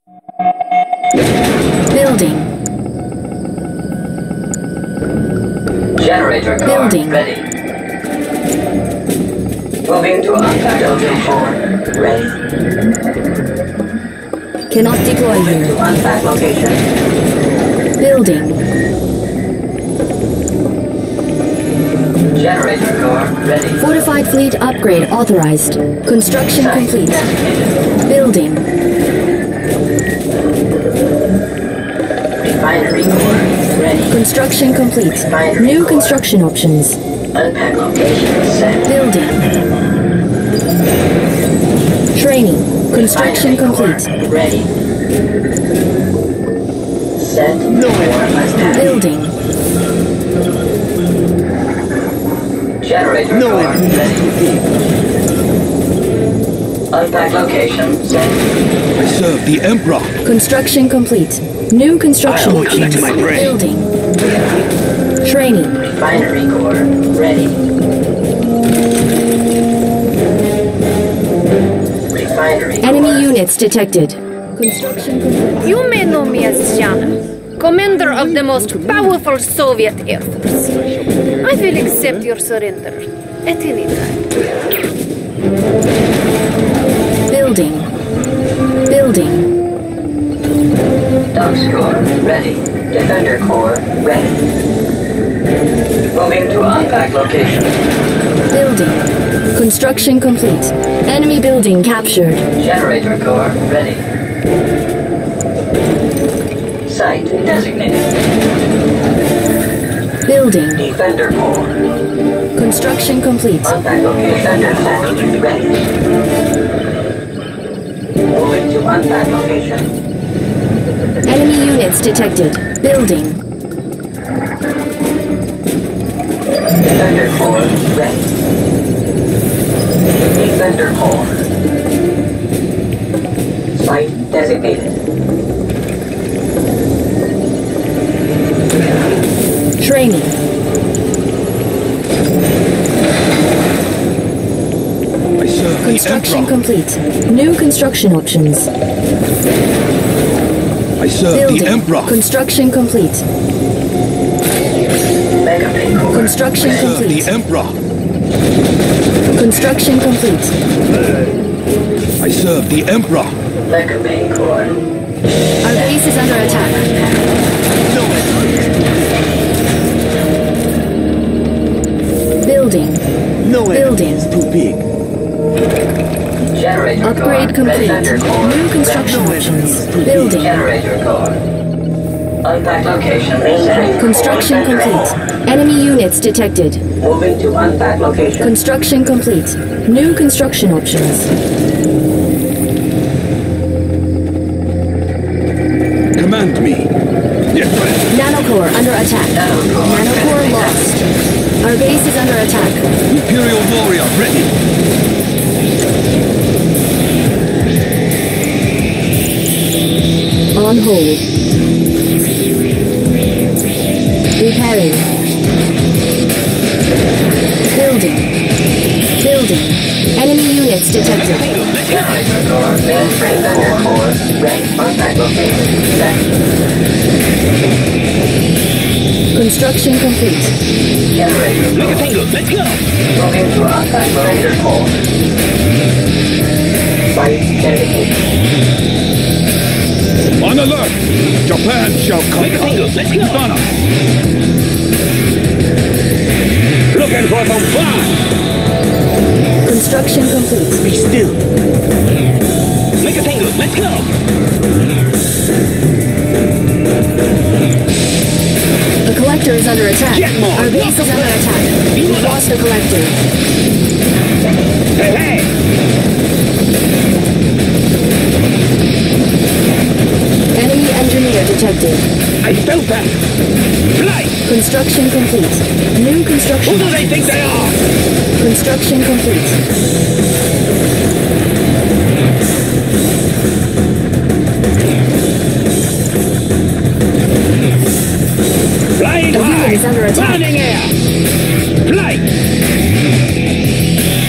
Building. Generator core Building. ready. Moving to unpack building 4. Ready. Cannot deploy Moving to here. unpack location. Building. Generator core ready. Fortified fleet upgrade authorized. Construction complete. Building. Refinery core ready. Construction complete. New construction options. Unpack location set. Building. Training. Construction complete. Ready. Set. Building. Generator core ready. Unpack location set. I serve the Emperor. Construction complete. New construction I'll collect options. my brain. Building. Training. Refinery core ready. Refinery Enemy core. units detected. Construction complete. You may know me as Shana, commander of the most powerful Soviet Air Force. I will accept your surrender at any time. Building. Building. Dogs core ready. Defender core ready. Moving to unpack location. Building. Construction complete. Enemy building captured. Generator core ready. Site designated. Building. Defender core. Construction complete. Unpack location. Defender core ready. Moving to unpack location. Enemy units detected. Building. Defender core ready. Defender core. Site designated. Training. I serve the Construction Emperor. complete. New construction options. I serve Building. the Emperor. Construction complete. Mega Pay core. Construction I serve the complete. Emperor. Construction complete. I serve the Emperor. Mega Pay core. Our base is under attack. Building. No Building. enemy is too big. Generator Upgrade core. complete. Defender core. New construction options. Building. Generator core. Unpack location. Construction complete. Enemy units detected. Moving to unpack location. Construction complete. New construction options. Command me. Yes, Nanocore under attack. Nanocore lost. Our base is under attack. Imperial warrior ready. On hold. Repairing. Building. Building. Enemy units detected. Generator core. Defender core. Ready. Unpack location. Set. Construction complete. Generator core. Let's go. Moving to unpack defender core. Site dedicated. On alert. Japan shall conquer. Let's go. Honor. Looking for some fun. Construction complete. Be still. Make a tango. Let's go. The collector is under attack. Get more. Our base is under attack. We lost the collector. Hey, hey. Enemy engineer detected. I felt that. Fly. Construction complete. New construction. Who do they think they are? Construction complete. Flying The unit high. is under attack. Landing air. Flight.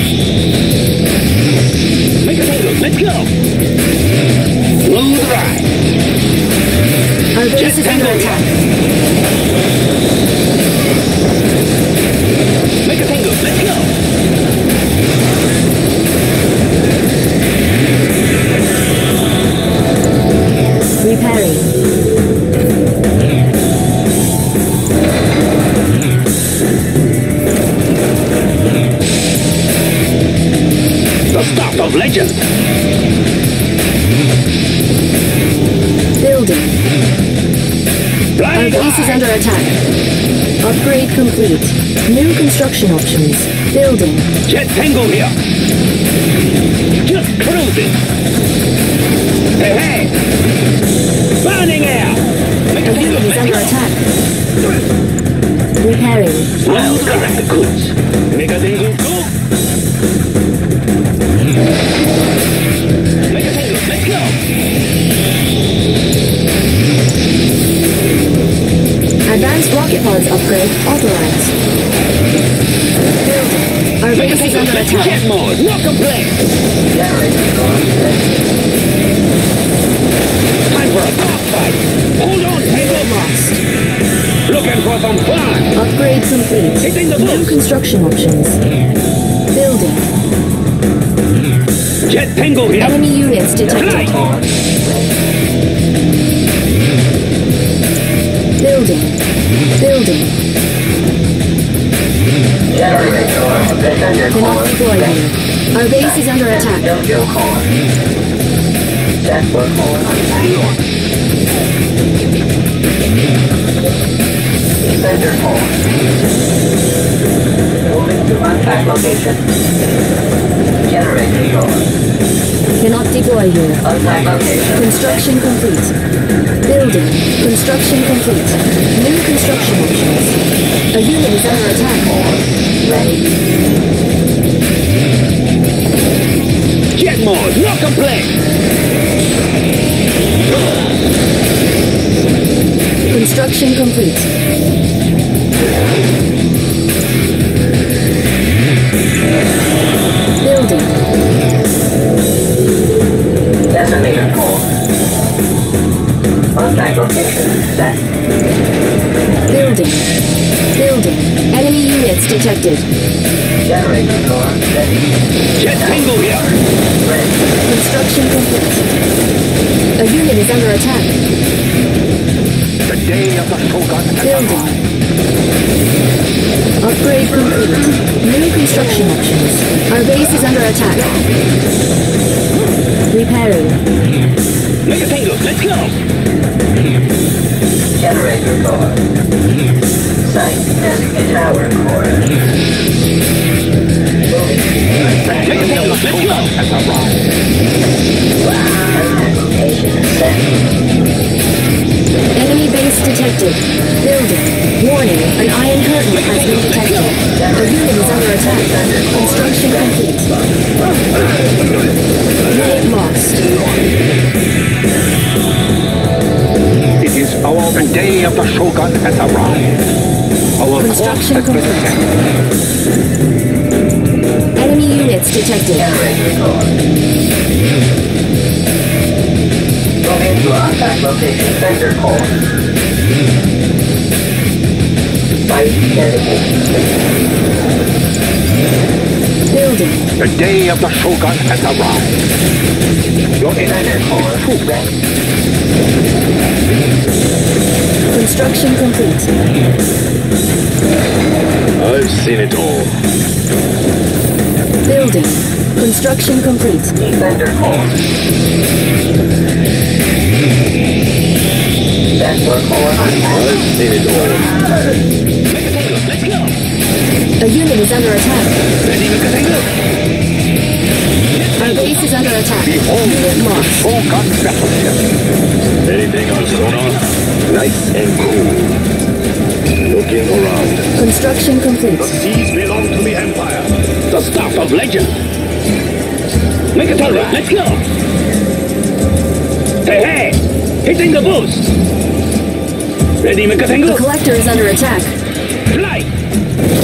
Make a tango. Let's go. Smooth ride. Our base is under attack. Make a tango. Let's go. Repairing. The start of legend. Building. Our Flying base is high. under attack. Upgrade complete. New construction options. Building. Jet tango here. Just cruising. Hey, hey. Burning air. Make a Our tango. unit is Let's under go. attack. Repairing. I'll collect the goods. Make a tango. Go. Make a tango. Let's go. Advanced rocket pods upgrade authorized. Building. Our Make a base is tango. under Let's attack. jet mode. No complaint. Generator core ready. Time for a dogfight. Hold on, tango. Lost. Looking for some fun. Upgrade complete. Hitting the New boost. construction options. Building. Jet tango here. Enemy units detected. Fly. Building. Building. Generator core. Defender Cannot core deploy ready. you. Our base is under attack. Dojo core. Jasper core unsealed. Defender core. Moving to unpack location. Generator core. Cannot deploy here. Unpack location. Construction complete. Building. Construction complete. New construction options. A unit is under attack. Ready. Jet mode. No complaint. Construction complete. Building. Decimator core. Unpack location set. Building. Building. Enemy units detected. Generator core ready. Jet tango here. Ready. Construction complete. A unit is under attack. The day of the Shogun has Building. Upgrade complete. New construction options. Our base is under attack. Repairing. Make a tango. Let's go. Generator core. Site and tower core. Make a tango. Let's go. Location set. Enemy base detected. Building. Warning, an iron curtain has been detected. A unit is under attack. Construction complete. Unit lost. It is the day of the Shogun has arrived. Our Construction course has been complete. set. Enemy units detected. Generator core. Moving to unpack location center core. Site dedicated. Building. The day of the Shogun has arrived. Your Defender core ready. Construction complete. I've seen it all. Building. Construction complete. Defender core. Jasper core unpack. I've seen it all. Make a tango. Let's go. A unit is under attack. Ready, make a tango. Our base is under attack. Unit lost. Shogun battleship. Anything on sonar? Nice and cool. Looking around. Construction complete. These belong to the Empire. The start of legend. Make a tango. Let's go. Hey, hey. Hitting the boost. Ready, make a The tango. collector is under attack.